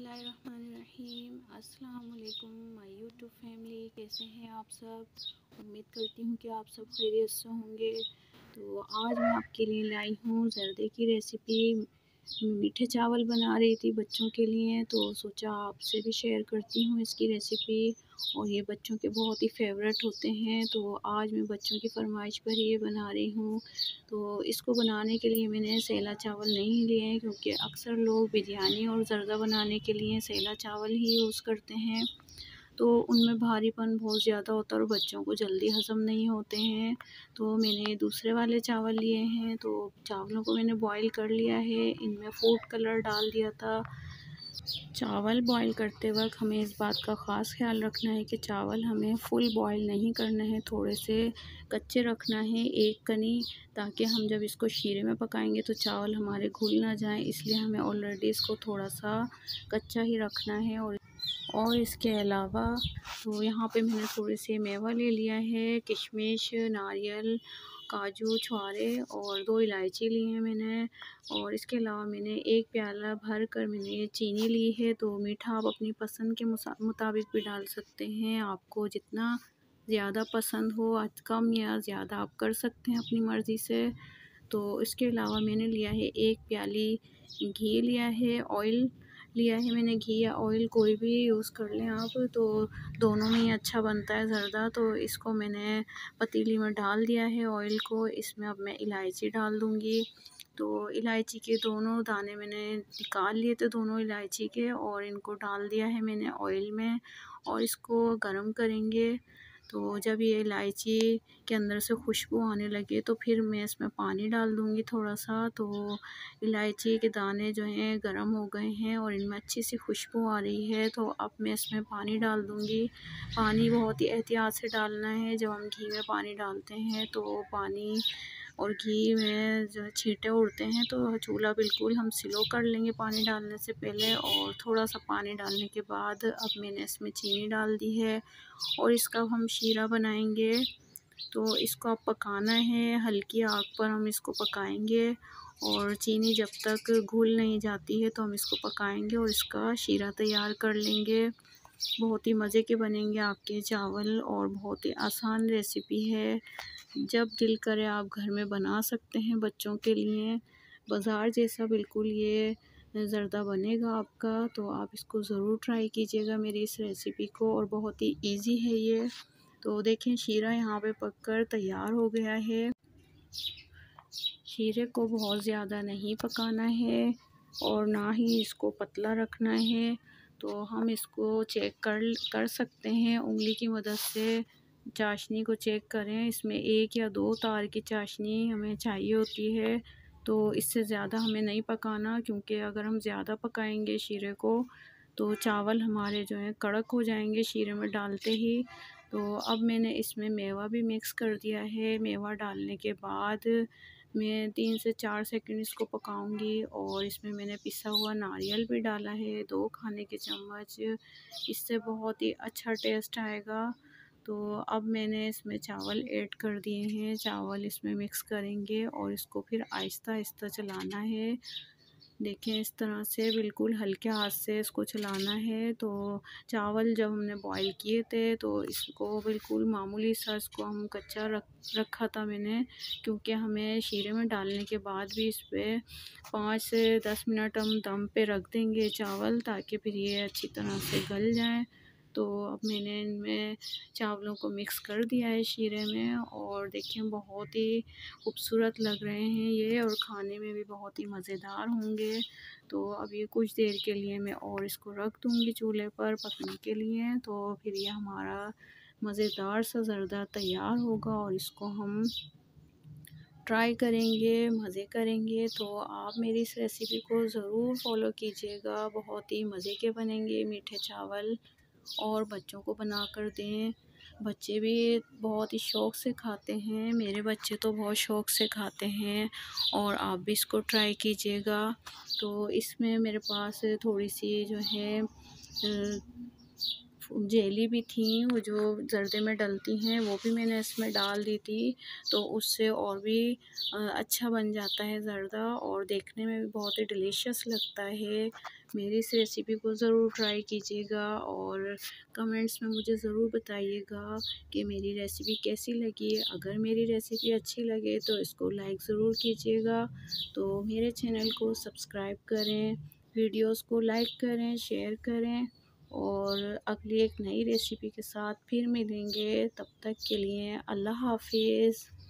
बिस्मिल्लाहिर्रहमानिर्रहीम। अस्सलाम वालेकुम माय यूट्यूब फैमिली, कैसे हैं आप सब। उम्मीद करती हूँ कि आप सब खैरियत से होंगे। तो आज मैं आपके लिए लाई हूँ जर्दे की रेसिपी। मीठे चावल बना रही थी बच्चों के लिए, तो सोचा आपसे भी शेयर करती हूँ इसकी रेसिपी। और ये बच्चों के बहुत ही फेवरेट होते हैं, तो आज मैं बच्चों की फरमाइश पर ये बना रही हूँ। तो इसको बनाने के लिए मैंने सेला चावल नहीं लिए हैं, क्योंकि अक्सर लोग बिरयानी और ज़र्दा बनाने के लिए सेला चावल ही यूज़ करते हैं। तो उनमें भारीपन बहुत ज़्यादा होता है और बच्चों को जल्दी हज़म नहीं होते हैं। तो मैंने दूसरे वाले चावल लिए हैं। तो चावलों को मैंने बॉईल कर लिया है, इनमें फूड कलर डाल दिया था। चावल बॉईल करते वक्त हमें इस बात का ख़ास ख्याल रखना है कि चावल हमें फुल बॉईल नहीं करना है, थोड़े से कच्चे रखना है, एक कनी, ताकि हम जब इसको शीरे में पकाएंगे तो चावल हमारे घुल ना जाएं। इसलिए हमें ऑलरेडी इसको थोड़ा सा कच्चा ही रखना है। और इसके अलावा तो यहाँ पे मैंने थोड़े से मेवा ले लिया है, किशमिश, नारियल, काजू, छुआरे और 2 इलायची ली हैं मैंने। और इसके अलावा मैंने 1 प्याला भर कर मैंने चीनी ली है। तो मीठा आप अपनी पसंद के मुताबिक भी डाल सकते हैं, आपको जितना ज़्यादा पसंद हो, आज कम या ज़्यादा आप कर सकते हैं अपनी मर्ज़ी से। तो इसके अलावा मैंने लिया है 1 प्याली घी लिया है, ऑयल लिया है मैंने, घी या ऑयल कोई भी यूज़ कर लें आप, तो दोनों में ही अच्छा बनता है ज़र्दा। तो इसको मैंने पतीली में डाल दिया है ऑयल को। इसमें अब मैं इलायची डाल दूँगी। तो इलायची के दोनों दाने मैंने निकाल लिए थे, दोनों इलायची के, और इनको डाल दिया है मैंने ऑयल में और इसको गरम करेंगे। तो जब ये इलायची के अंदर से खुशबू आने लगे तो फिर मैं इसमें पानी डाल दूँगी थोड़ा सा। तो इलायची के दाने जो हैं गरम हो गए हैं और इनमें अच्छी सी खुशबू आ रही है। तो अब मैं इसमें पानी डाल दूँगी। पानी बहुत ही एहतियात से डालना है। जब हम घी में पानी डालते हैं तो पानी और घी में जो है छींटे उड़ते हैं, तो चूल्हा बिल्कुल हम स्लो कर लेंगे पानी डालने से पहले। और थोड़ा सा पानी डालने के बाद अब मैंने इसमें चीनी डाल दी है और इसका हम शीरा बनाएंगे। तो इसको अब पकाना है, हल्की आग पर हम इसको पकाएंगे और चीनी जब तक घुल नहीं जाती है तो हम इसको पकाएंगे और इसका शीरा तैयार कर लेंगे। बहुत ही मज़े के बनेंगे आपके चावल और बहुत ही आसान रेसिपी है। जब दिल करे आप घर में बना सकते हैं बच्चों के लिए। बाज़ार जैसा बिल्कुल ये ज़र्दा बनेगा आपका। तो आप इसको ज़रूर ट्राई कीजिएगा मेरी इस रेसिपी को, और बहुत ही ईज़ी है ये। तो देखें शीरा यहाँ पे पककर तैयार हो गया है। शीरे को बहुत ज़्यादा नहीं पकाना है और ना ही इसको पतला रखना है। तो हम इसको चेक कर सकते हैं उंगली की मदद से। चाशनी को चेक करें, इसमें 1 या 2 तार की चाशनी हमें चाहिए होती है। तो इससे ज़्यादा हमें नहीं पकाना, क्योंकि अगर हम ज़्यादा पकाएंगे शीरे को तो चावल हमारे जो हैं कड़क हो जाएंगे शीरे में डालते ही। तो अब मैंने इसमें मेवा भी मिक्स कर दिया है। मेवा डालने के बाद मैं 3 से 4 सेकंड इसको पकाऊंगी और इसमें मैंने पिसा हुआ नारियल भी डाला है, 2 खाने के चम्मच। इससे बहुत ही अच्छा टेस्ट आएगा। तो अब मैंने इसमें चावल ऐड कर दिए हैं, चावल इसमें मिक्स करेंगे और इसको फिर आहिस्ता आहिस्ता चलाना है। देखें, इस तरह से बिल्कुल हल्के हाथ से इसको चलाना है। तो चावल जब हमने बॉईल किए थे तो इसको बिल्कुल मामूली सा इसको हम कच्चा रखा था मैंने, क्योंकि हमें शीरे में डालने के बाद भी इस पर 5 से 10 मिनट हम दम पे रख देंगे चावल, ताकि फिर ये अच्छी तरह से गल जाएँ। तो अब मैंने इनमें चावलों को मिक्स कर दिया है शीरे में, और देखिए बहुत ही खूबसूरत लग रहे हैं ये और खाने में भी बहुत ही मज़ेदार होंगे। तो अब ये कुछ देर के लिए मैं और इसको रख दूँगी चूल्हे पर पकने के लिए। तो फिर ये हमारा मज़ेदार सा ज़र्दा तैयार होगा और इसको हम ट्राई करेंगे, मज़े करेंगे। तो आप मेरी इस रेसिपी को ज़रूर फ़ॉलो कीजिएगा, बहुत ही मज़े के बनेंगे मीठे चावल, और बच्चों को बना कर दें। बच्चे भी बहुत ही शौक़ से खाते हैं, मेरे बच्चे तो बहुत शौक़ से खाते हैं, और आप भी इसको ट्राई कीजिएगा। तो इसमें मेरे पास थोड़ी सी जो है जेली भी थी वो जो ज़र्दे में डलती हैं, वो भी मैंने इसमें डाल दी थी। तो उससे और भी अच्छा बन जाता है ज़र्दा और देखने में भी बहुत ही डिलीशियस लगता है। मेरी इस रेसिपी को ज़रूर ट्राई कीजिएगा और कमेंट्स में मुझे ज़रूर बताइएगा कि मेरी रेसिपी कैसी लगी। अगर मेरी रेसिपी अच्छी लगे तो इसको लाइक ज़रूर कीजिएगा। तो मेरे चैनल को सब्सक्राइब करें, वीडियोस को लाइक करें, शेयर करें और अगली एक नई रेसिपी के साथ फिर मिलेंगे। तब तक के लिए अल्लाह हाफ़िज़।